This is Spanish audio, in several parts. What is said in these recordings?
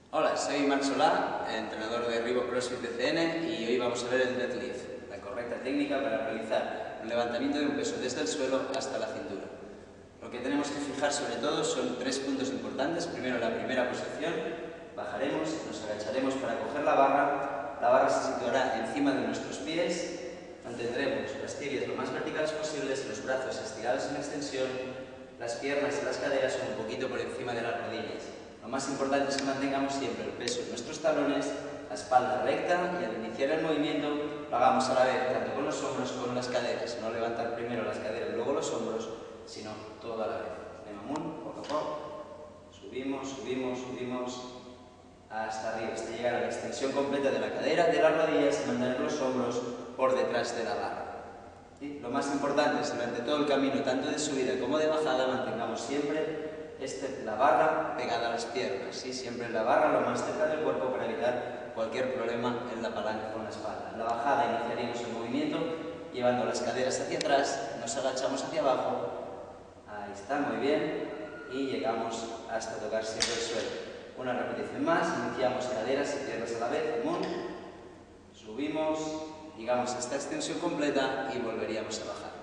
Hola, soy Marc Solà, entrenador de Reebok CrossFit DCN, y hoy vamos a ver el deadlift, la correcta técnica para realizar un levantamiento de un peso desde el suelo hasta la cintura. Lo que tenemos que fijar sobre todo son tres puntos importantes. Primero, la primera posición, bajaremos, nos agacharemos para coger la barra se situará encima de nuestros pies, mantendremos las tibias lo más verticales posibles, los brazos estirados en extensión, las piernas y las caderas un poquito por encima de las rodillas. Lo más importante es que mantengamos siempre el peso en nuestros talones, la espalda recta, y al iniciar el movimiento lo hagamos a la vez, tanto con los hombros como las caderas. No levantar primero las caderas y luego los hombros, sino todo a la vez. Poco a poco, subimos, subimos, subimos, hasta arriba, hasta llegar a la extensión completa de la cadera, de las rodillas, y mantener los hombros por detrás de la barra. ¿Sí? Lo más importante es durante todo el camino, tanto de subida como de bajada, mantengamos siempre la barra pegada a las piernas, ¿sí? Siempre la barra lo más cerca del cuerpo para evitar cualquier problema en la palanca con la espalda. En la bajada iniciaremos el movimiento llevando las caderas hacia atrás, nos agachamos hacia abajo, ahí está, muy bien, y llegamos hasta tocar siempre el suelo. Una repetición más, iniciamos caderas y piernas a la vez, subimos, llegamos a esta extensión completa y volveríamos a bajar.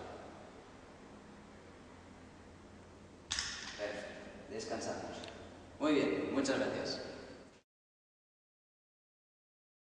Perfecto, descansamos. Muy bien, muchas gracias.